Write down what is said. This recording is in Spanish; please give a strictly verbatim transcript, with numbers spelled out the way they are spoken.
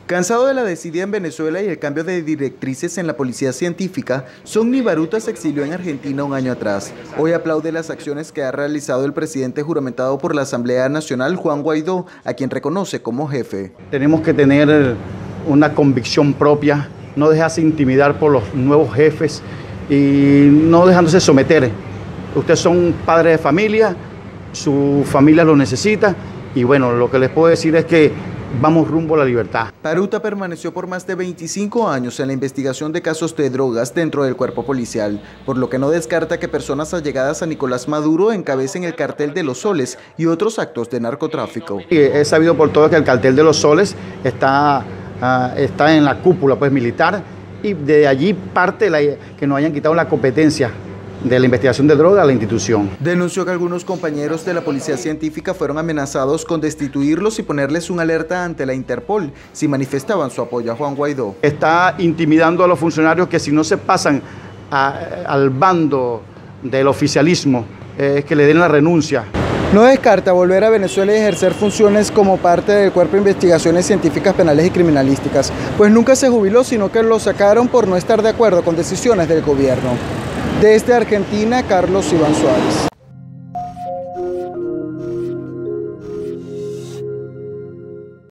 Cansado de la desidia en Venezuela y el cambio de directrices en la policía científica, Sonny Baruta se exilió en Argentina un año atrás. Hoy aplaude las acciones que ha realizado el presidente juramentado por la Asamblea Nacional, Juan Guaidó, a quien reconoce como jefe. Tenemos que tener una convicción propia, no dejarse intimidar por los nuevos jefes y no dejándose someter. Ustedes son padres de familia, su familia lo necesita y bueno, lo que les puedo decir es que vamos rumbo a la libertad. Baruta permaneció por más de veinticinco años en la investigación de casos de drogas dentro del cuerpo policial, por lo que no descarta que personas allegadas a Nicolás Maduro encabecen el cartel de los Soles y otros actos de narcotráfico. He sabido por todo que el cartel de los Soles está, uh, está en la cúpula pues, militar y de allí parte la, que nos hayan quitado la competencia de la investigación de droga a la institución. Denunció que algunos compañeros de la policía científica fueron amenazados con destituirlos y ponerles una alerta ante la Interpol si manifestaban su apoyo a Juan Guaidó. Está intimidando a los funcionarios que si no se pasan a, al bando del oficialismo, eh, que le den la renuncia. No descarta volver a Venezuela y ejercer funciones como parte del Cuerpo de Investigaciones Científicas Penales y Criminalísticas, pues nunca se jubiló, sino que lo sacaron por no estar de acuerdo con decisiones del gobierno. Desde Argentina, Carlos Iván Suárez.